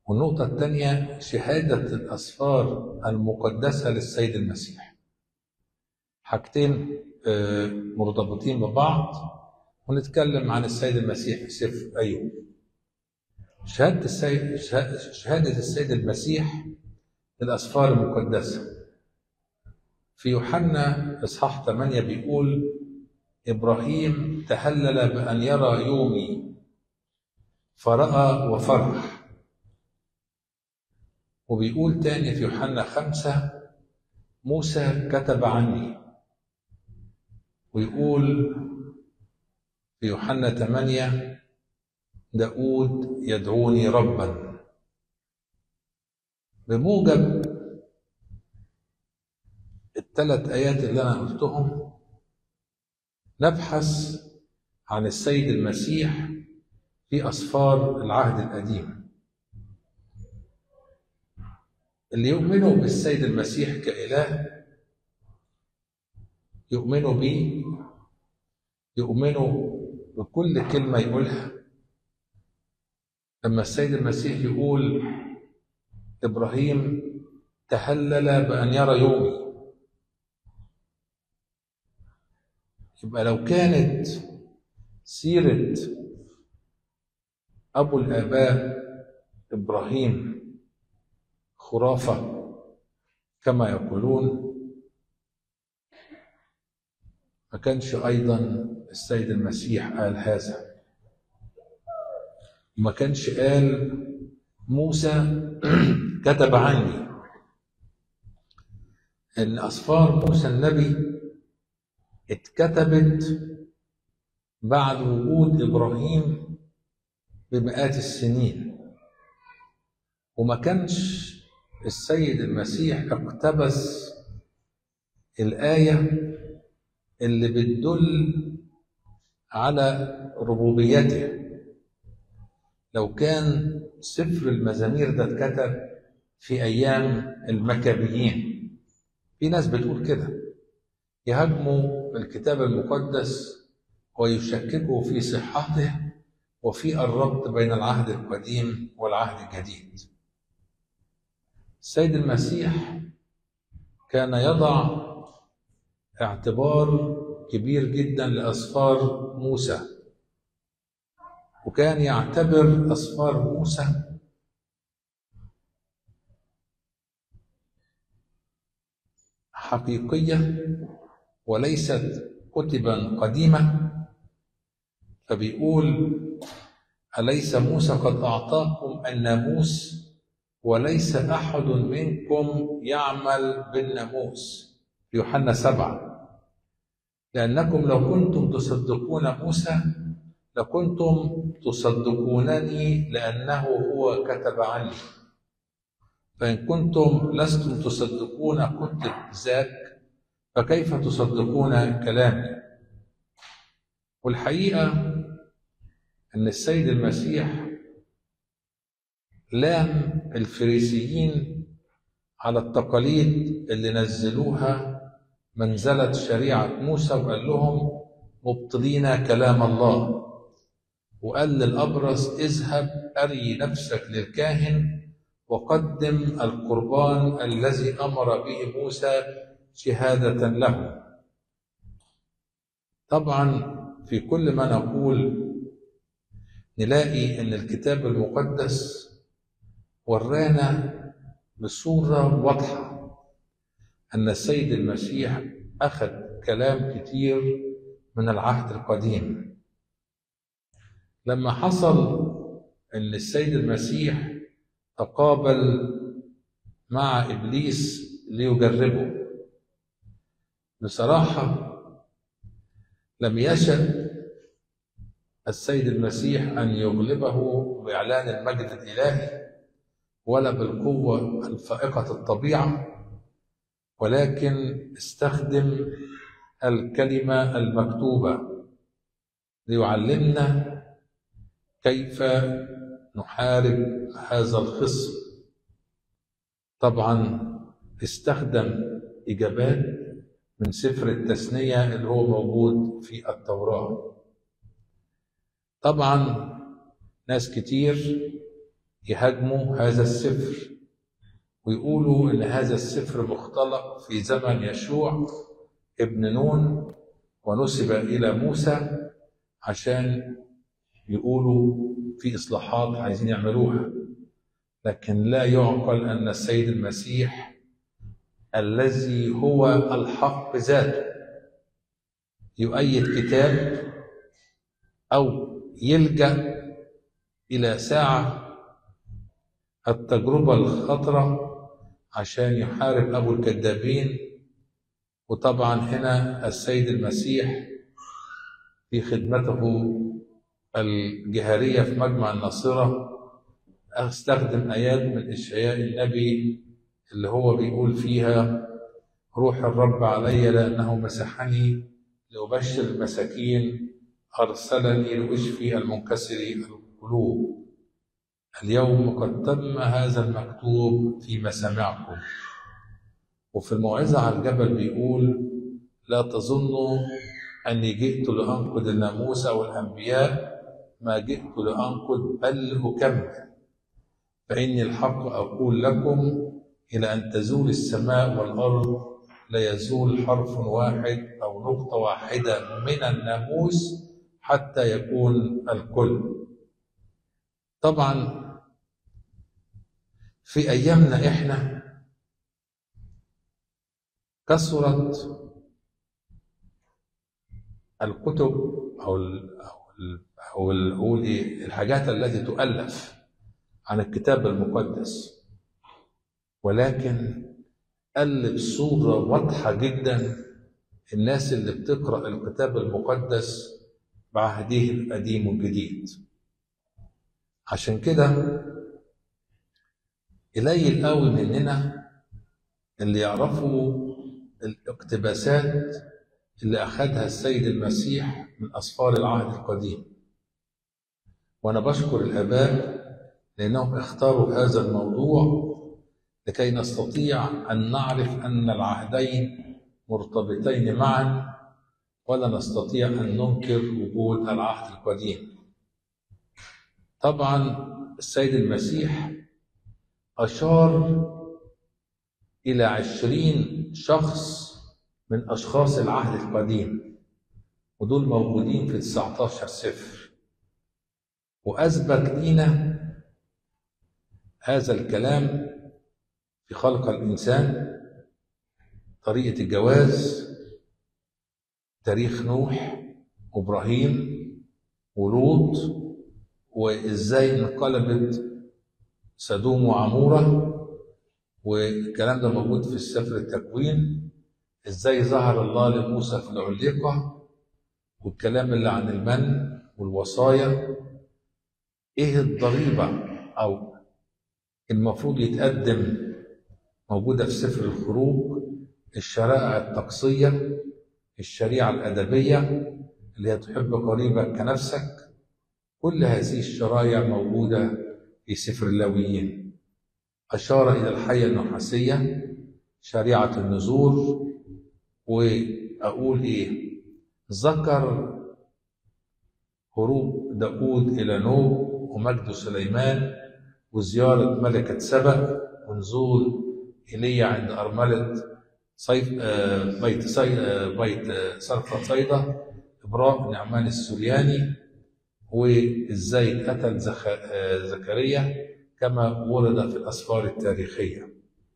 والنقطة الثانية شهادة الأسفار المقدسة للسيد المسيح. حاجتين مرتبطين ببعض، ونتكلم عن السيد المسيح في سفر أيوب. شهادة السيد المسيح للأسفار المقدسة في يوحنا إصحاح 8 بيقول: إبراهيم تهلل بأن يرى يومي فرأى وفرح. وبيقول تاني في يوحنا 5: موسى كتب عني. ويقول في يوحنا 8: داود يدعوني ربا. بموجب الثلاث آيات اللي أنا قلتهم نبحث عن السيد المسيح في أسفار العهد القديم. اللي يؤمنوا بالسيد المسيح كإله يؤمنوا به، يؤمنوا بكل كلمة يقولها. لما السيد المسيح يقول إبراهيم تهلل بأن يرى يومي، يبقى لو كانت سيرة أبو الآباء إبراهيم خرافة كما يقولون، ما كانش أيضا السيد المسيح قال هذا، وما كانش قال موسى كتب عني. إن أسفار موسى النبي اتكتبت بعد وجود إبراهيم بمئات السنين، وما كانش السيد المسيح اقتبس الآية اللي بتدل على ربوبيته. لو كان سفر المزامير ده اتكتب في أيام المكابيين، في ناس بتقول كده، يهاجموا الكتاب المقدس ويشككوا في صحته وفي الربط بين العهد القديم والعهد الجديد. السيد المسيح كان يضع اعتبار كبير جدا لأسفار موسى، وكان يعتبر أسفار موسى حقيقية وليست كتبا قديمة. فبيقول: أليس موسى قد أعطاكم الناموس وليس أحد منكم يعمل بالناموس؟ في يوحنا 7: لأنكم لو كنتم تصدقون موسى لكنتم تصدقونني لأنه هو كتب عني، فإن كنتم لستم تصدقون كتب ذاك فكيف تصدقون كلامي؟ والحقيقة أن السيد المسيح لام الفريسيين على التقاليد اللي نزلوها منزلة شريعة موسى، وقال لهم: مبطلين كلام الله. وقال للأبرص: اذهب أري نفسك للكاهن وقدم القربان الذي أمر به موسى شهادة له. طبعا في كل ما نقول نلاقي أن الكتاب المقدس ورانا بصورة واضحة أن السيد المسيح أخذ كلام كتير من العهد القديم. لما حصل أن السيد المسيح تقابل مع إبليس ليجربه، بصراحة لم يشأ السيد المسيح أن يغلبه بإعلان المجد الإلهي ولا بالقوة الفائقة الطبيعة، ولكن استخدم الكلمة المكتوبة ليعلمنا كيف نحارب هذا الخصم. طبعا استخدم إجابات من سفر التثنية اللي هو موجود في التوراة. طبعا ناس كتير يهاجموا هذا السفر ويقولوا إن هذا السفر مختلق في زمن يشوع ابن نون ونسب إلى موسى، عشان يقولوا في إصلاحات عايزين يعملوها. لكن لا يعقل أن السيد المسيح الذي هو الحق ذاته يؤيد كتاب أو يلجأ إلى ساعة التجربة الخطرة عشان يحارب أبو الكذابين. وطبعا هنا السيد المسيح في خدمته الجهارية في مجمع الناصرة استخدم آيات من إشعياء النبي اللي هو بيقول فيها: روح الرب علي لأنه مسحني لأبشر المساكين، أرسلني لأشفي المنكسري القلوب، اليوم قد تم هذا المكتوب في مسامعكم. وفي الموعظة على الجبل بيقول: لا تظنوا أني جئت لأنقض الناموس أو الأنبياء، ما جئت لأنقض بل أكمل، فإني الحق أقول لكم إلى أن تزول السماء والأرض لا يزول حرف واحد أو نقطة واحدة من الناموس حتى يكون الكل. طبعا في أيامنا إحنا كثرت الكتب أو الحاجات التي تؤلف عن الكتاب المقدس، ولكن قلب صورة واضحة جدا الناس اللي بتقرأ الكتاب المقدس بعهده القديم والجديد. عشان كده قليل قوي مننا اللي يعرفوا الاقتباسات اللي أخذها السيد المسيح من أسفار العهد القديم. وأنا بشكر الآباء لأنهم اختاروا هذا الموضوع لكي نستطيع أن نعرف أن العهدين مرتبطين معا، ولا نستطيع أن ننكر وجود العهد القديم. طبعا السيد المسيح أشار إلى 20 شخص من أشخاص العهد القديم، ودول موجودين في 19 سفر، وأثبت لنا هذا الكلام في خلق الإنسان، طريقة الجواز، تاريخ نوح وإبراهيم ولوط، وإزاي انقلبت سدوم وعمورة، والكلام ده موجود في سفر التكوين، إزاي ظهر الله لموسى في العليقة، والكلام اللي عن المن والوصايا، إيه الضريبة أو المفروض يتقدم، موجودة في سفر الخروج، الشرائع الطقسية، الشريعة الأدبية اللي هي تحب قريبك كنفسك. كل هذه الشرائع موجودة في سفر اللاويين. أشار إلى الحية النحاسية، شريعة النذور، وأقول إيه، ذكر هروب داود إلى نوب ومجد سليمان وزيارة ملكة سبأ ونزول إيليا عند أرملة بيت صرفة صيدا، إبراء نعمان السورياني، وإزاي قتل زكريا كما ورد في الأسفار التاريخية.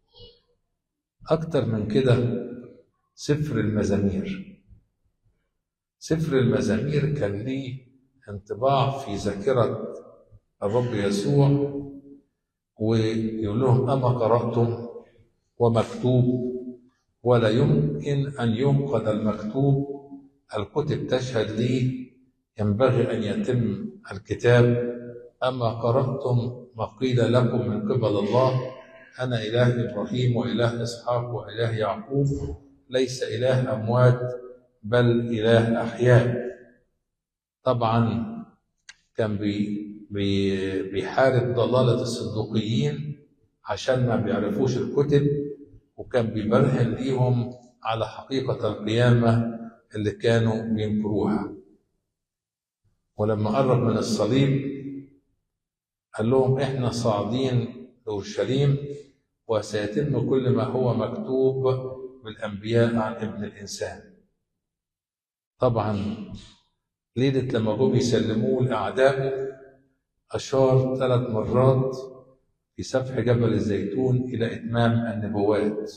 أكتر من كده سفر المزامير. سفر المزامير كان ليه انطباع في ذاكرة الرب يسوع، ويقول لهم: أما قرأتم ومكتوب ولا يمكن أن ينقض المكتوب، الكتب تشهد لي، ينبغي أن يتم الكتاب. أما قرأتم ما قيل لكم من قبل الله: أنا إله إبراهيم وإله إسحاق وإله يعقوب، ليس إله أموات بل إله أحياء. طبعا كان بيحارب ضلالة الصدوقيين عشان ما بيعرفوش الكتب، وكان بيبرهن ليهم على حقيقة القيامة اللي كانوا بينكروها. ولما قرب من الصليب قال لهم احنا صاعدين لأورشليم وسيتم كل ما هو مكتوب بالأنبياء عن ابن الإنسان. طبعا ليلة لما جم يسلموه لأعدائه أشار 3 مرات في سفح جبل الزيتون إلى إتمام النبوات.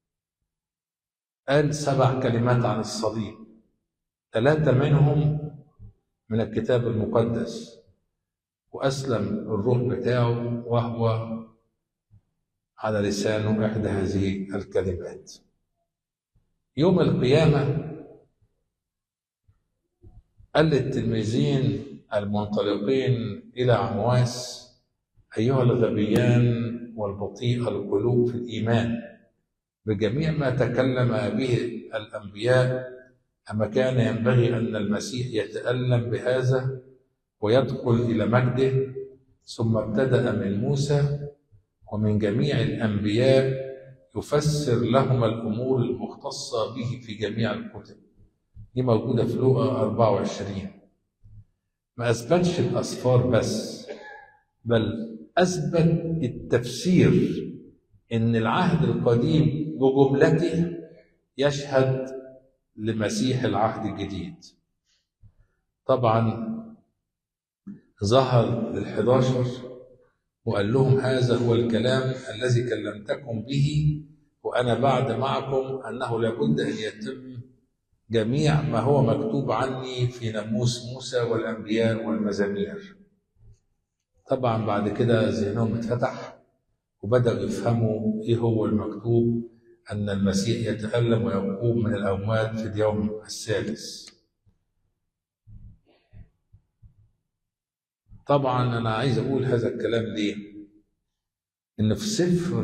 قال 7 كلمات عن الصليب، 3 منهم من الكتاب المقدس، وأسلم الروح بتاعه وهو على لسانه إحدى هذه الكلمات. يوم القيامة قال للتلميذين المنطلقين إلى عمواس: أيها الغبيان والبطيء القلوب في الإيمان، بجميع ما تكلم به الأنبياء أما كان ينبغي أن المسيح يتألم بهذا ويدخل إلى مجده؟ ثم ابتدأ من موسى ومن جميع الأنبياء يفسر لهم الأمور المختصة به في جميع الكتب. دي موجودة في لوقا 24. ما أثبتش الأسفار بس، بل أثبت التفسير، إن العهد القديم بجملته يشهد لمسيح العهد الجديد. طبعا ظهر لل11 وقال لهم: هذا هو الكلام الذي كلمتكم به وأنا بعد معكم، أنه لابد أن يتم جميع ما هو مكتوب عني في ناموس موسى والأنبياء والمزامير. طبعا بعد كده ذهنهم اتفتح وبدأوا يفهموا إيه هو المكتوب، أن المسيح يتألم ويقوم من الأموات في اليوم الثالث. طبعا أنا عايز أقول هذا الكلام ليه؟ إن في سفر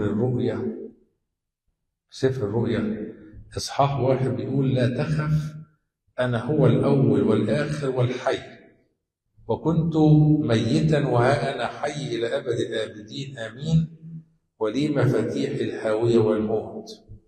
الرؤيا إصحاح 1 بيقول: لا تخف، أنا هو الأول والآخر والحي، وكنت ميتا وها أنا حي إلى أبد الآبدين، آمين، ولي مفاتيح الهاوية والموت.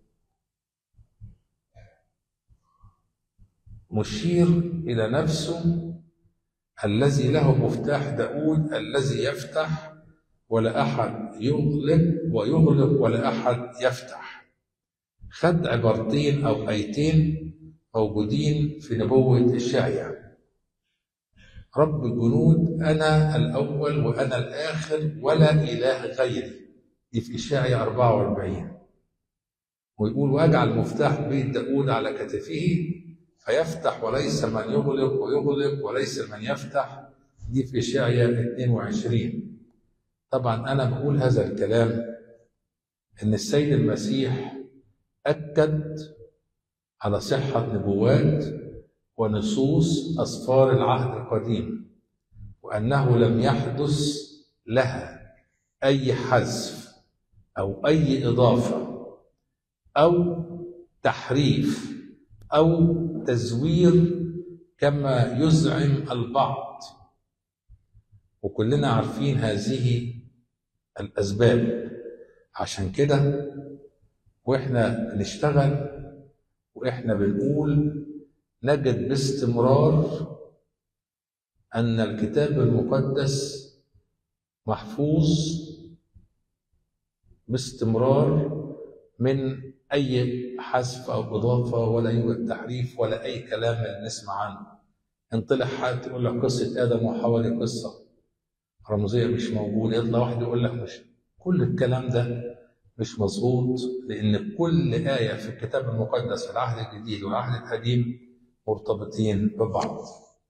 مشير إلى نفسه الذي له مفتاح داود، الذي يفتح ولا أحد يغلق ويغلق ولا أحد يفتح. خد عبارتين أو آيتين موجودين في نبوة إشعياء: رب الجنود أنا الأول وأنا الآخر ولا إله غيري، دي في إشعياء 44. ويقول: وأجعل مفتاح بيت داود على كتفه فيفتح وليس من يغلق ويغلق وليس من يفتح، دي في إشعياء 22. طبعا أنا بقول هذا الكلام إن السيد المسيح أكد على صحة نبوات ونصوص أسفار العهد القديم، وأنه لم يحدث لها أي حذف أو أي إضافة أو تحريف أو تزوير كما يزعم البعض. وكلنا عارفين هذه الأسباب. عشان كده وإحنا بنشتغل وإحنا بنقول نجد باستمرار أن الكتاب المقدس محفوظ باستمرار من أي حذف أو إضافة، ولا يوجد تحريف ولا أي كلام اللي نسمع عنه. انطلع حد يقول لك قصة آدم وحواء دي قصة رمزية مش موجودة، يطلع واحد يقول لك مش، كل الكلام ده مش مظبوط، لأن كل آية في الكتاب المقدس في العهد الجديد والعهد القديم مرتبطين ببعض.